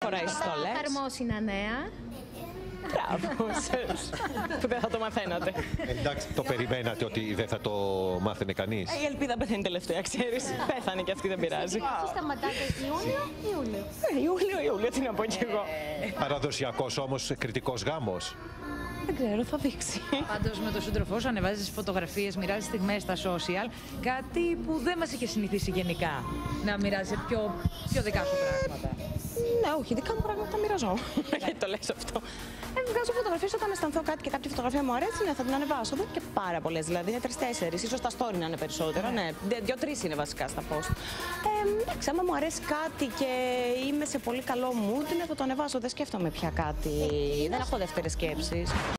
φοράει στολές. Χαρμόσυνα νέα. Μπράβο σας, που δεν θα το μαθαίνατε. Εντάξει, το περιμένατε ότι δεν θα το μάθαινε κανείς? Η ελπίδα πεθαίνει τελευταία, ξέρεις. Πέθανε και αυτή, δεν πειράζει. Εσείς σταματάτε Ιούλιο. Ιούλιο, τι να πω κι εγώ. Παραδοσιακός όμως κριτικός γάμος. Δεν ξέρω, θα δείξει. Πάντως με τον σύντροφό σου ανεβάζεις φωτογραφίες, μοιράζεις στιγμές στα social. Κάτι που δεν μας είχε συνηθίσει γενικά. Να μοιράζεις πιο δικά σου πράγματα. Ναι, όχι, δικά μου πράγματα μοιραζώ. Γιατί το λες αυτό? Βγάζω φωτογραφίες όταν αισθανθώ κάτι και κάποια φωτογραφία μου αρέσει, ναι, θα την ανεβάσω. Δεν είναι και πάρα πολλές, δηλαδή είναι 3-4. Ίσως τα story να είναι περισσότερα. Ναι, 2-3 είναι βασικά στα post. Εντάξει, άμα μου αρέσει κάτι και είμαι σε πολύ καλό mood, ναι, θα το ανεβάσω. Δεν σκέφτομαι πια κάτι. Δεν έχω δεύτερες σκέψεις.